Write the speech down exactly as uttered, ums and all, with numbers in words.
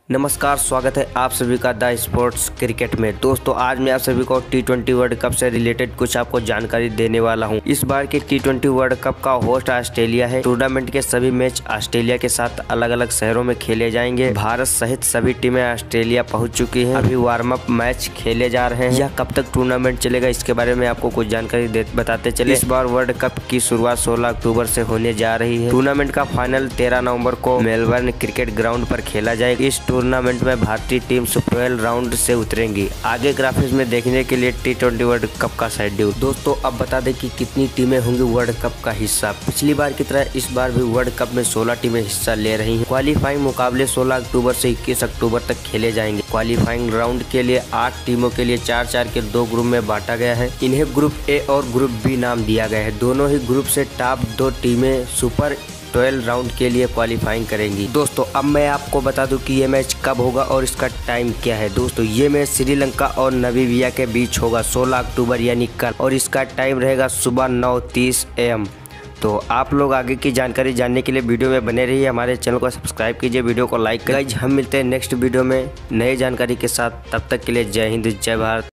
नमस्कार, स्वागत है आप सभी का द स्पोर्ट्स क्रिकेट में। दोस्तों आज मैं आप सभी को टी ट्वेंटी वर्ल्ड कप से रिलेटेड कुछ आपको जानकारी देने वाला हूं। इस बार के टी ट्वेंटी वर्ल्ड कप का होस्ट ऑस्ट्रेलिया है। टूर्नामेंट के सभी मैच ऑस्ट्रेलिया के साथ अलग अलग शहरों में खेले जाएंगे। भारत सहित सभी टीमें ऑस्ट्रेलिया पहुंच चुकी हैं। अभी वार्म अप मैच खेले जा रहे हैं। यह कब तक टूर्नामेंट चलेगा इसके बारे में आपको कुछ जानकारी बताते चले। इस बार वर्ल्ड कप की शुरुआत सोलह अक्टूबर से होने जा रही है। टूर्नामेंट का फाइनल तेरह नवम्बर को मेलबर्न क्रिकेट ग्राउंड पर खेला जाएगा। इस टूर्नामेंट में भारतीय टीम ट्वेल्व राउंड से उतरेंगी। आगे ग्राफिक्स में देखने के लिए टी ट्वेंटी वर्ल्ड कप का शेड्यूल। दोस्तों अब बता दें कि कितनी टीमें होंगी वर्ल्ड कप का हिस्सा। पिछली बार की तरह इस बार भी वर्ल्ड कप में सोलह टीमें हिस्सा ले रही हैं। क्वालिफाइंग मुकाबले सोलह अक्टूबर से इक्कीस अक्टूबर तक खेले जाएंगे। क्वालिफाइंग राउंड के लिए आठ टीमों के लिए चार चार के दो ग्रुप में बांटा गया है। इन्हें ग्रुप ए और ग्रुप बी नाम दिया गया है। दोनों ही ग्रुप से टॉप दो टीमें सुपर ट्वेल्व राउंड के लिए क्वालिफाइंग करेंगी। दोस्तों अब मैं आपको बता दूं कि ये मैच कब होगा और इसका टाइम क्या है। दोस्तों ये मैच श्रीलंका और नामीबिया के बीच होगा सोलह अक्टूबर यानी कल, और इसका टाइम रहेगा सुबह नौ तीस ए एम। तो आप लोग आगे की जानकारी जानने के लिए वीडियो में बने रहिए। हमारे चैनल को सब्सक्राइब कीजिए, वीडियो को लाइक करिए। हम मिलते हैं नेक्स्ट वीडियो में नई जानकारी के साथ। तब तक के लिए जय हिंद, जय भारत।